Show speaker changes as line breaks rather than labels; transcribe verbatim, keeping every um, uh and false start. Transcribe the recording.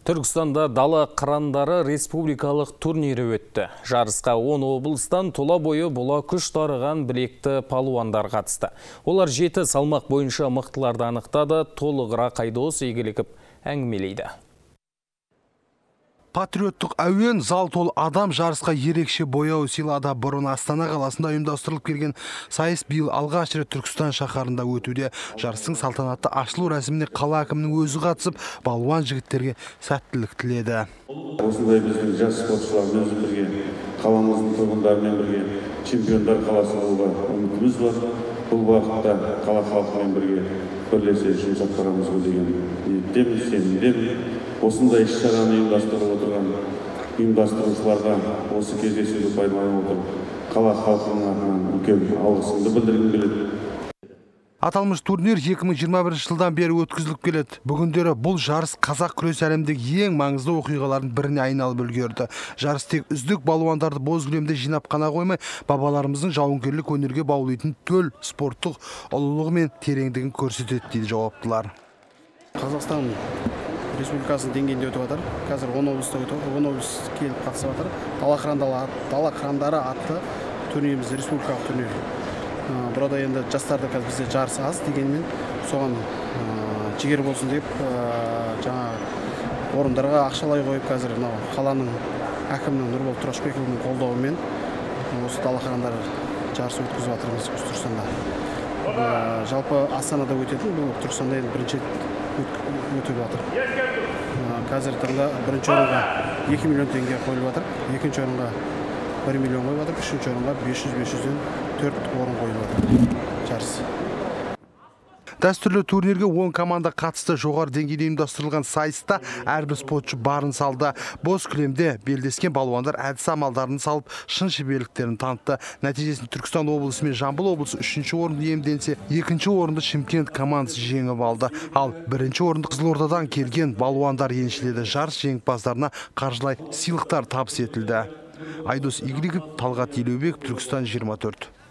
Түркістанда дала қырандары республикалық турнирі өтті. Жарысқа он облыстан тұла бойы бола күш дарыған білекті палуандар қатысты. Олар жеті салмақ бойынша мықтыларды анықтады, толығырақ Айдос Игіліков әңгімелейді.
Патриоттық әуен зал толы адам жарысқа ерекше бояу сыйлады. Бұрын Астана қаласында ұйымдастырылып келген сайыс биыл алғаш рет Түркістан шаһарында өтуде. Жарыстың салтанатты ашылу рәсіміне қала әкімінің өзі қатысып, балуан жігіттерге сәттілік тіледі.
Осындай біздің жас спортшылармен бірге, қаламыздың тұрғындарымен бірге чемпиондар қаласы болуға үмітіміз бар. Бұл уақытта қала халқымен бірге бірлесе жұмыс атқарамыз деген ниеттеміз, сенімдемін. Осындай іс-шараны ұйымдастырып отырған ұйымдастырушыларға осы кездесуді пайдаланып отырып, қала халқының атынан үлкен алғысымды білдіргім келеді.
Аталмыш турнир екі мың жиырма бірінші жылдан бері өткізіліп келеді. Бүгіндері бұл жарыс қазақ күрес әлемдегі ең маңызды оқиғалардың біріне айналып үлгерді. Жарыс тек үздік балуандарды боз кілемде жинап қана қоймай, бабаларымыздың жауынгерлік өнерге баулитын төл спорттық ұлылығы мен тереңдігін көрсетеді дейді жауаптылар.
Қазақстан Республикасының деңгейінде өтіп жатыр. Қазір он облыста өтіп, он облыс келіп қатысып жатыр. Дала қырандары, дала қырандары атты турниріміз республикалық турнир. Burada енді жастарда қазір бізде жарыс аз дегенмен, соған жігер болсын деп, жаңа орындарға ақшалай қойып, қазір қаланың әкімінің Нұрбол Тұрашбековның қолдауымен осы дала қырандары жарыс өткізіп жатырмыз Түркістанда. Жалпы Астанада өтетін, бұл Түркістанда енді бірінші өтіп жатыр. Қазір таңда бірінші орынға екі миллион теңге қойылып жатыр, екінші орынға бір миллион қойып жатыр, үшінші орынға бес жүз бес жүзден төрт орын қойылып жатыр жарыс.
Дәстүрлі турнирге он команда қатысты. Жоғары деңгейде ұйымдастырылған сайыста әрбір спортшы барын салды. Боз кілемде белдескен балуандар әдіс амалдарын салып, шын шеберліктерін танытты. Нәтижесінде Түркістан облысы мен Жамбыл облысы үшінші орынды иемденсе, екінші орынды Шымкент командасы жеңіп алды. Ал бірінші орынды Қызылордадан келген балуандар еншіледі. Жарыс жеңімпаздарына қаржылай сыйлықтар табыс етілді. Айдос Игіліков, Талғат Елеубеков, Түркістан жиырма төрт.